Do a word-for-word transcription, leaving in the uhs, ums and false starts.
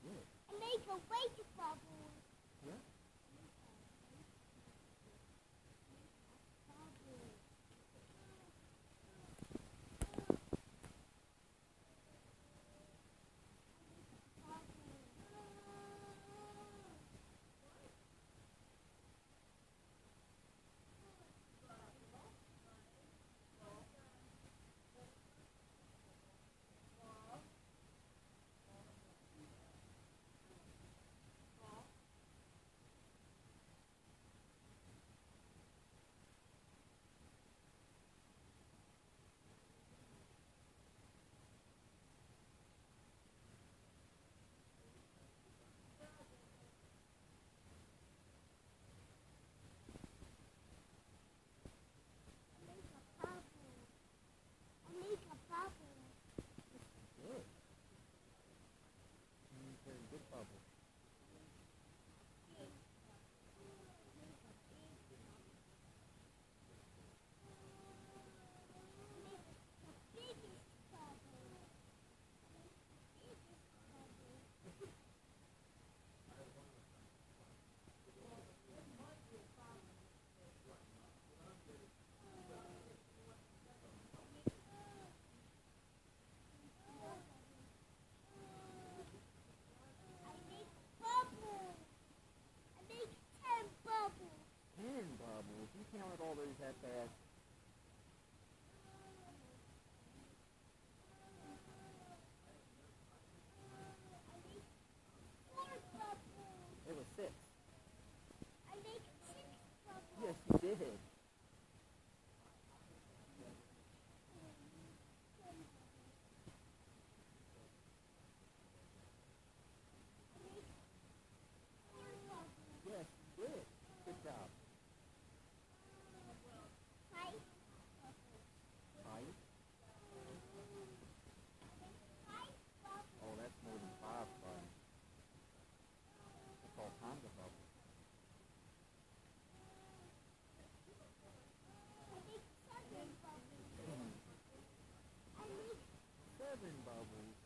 Good. And make a weight bubble. Yeah. Make a bubble. Good. Mm, very good bubble. Ten bubbles. You counted all those that fast. It was six. Yes, you did. Yes, you did. Good job. Five. Oh, that's more than five, buddy. That's all kinds of bubbles. Seven bubbles.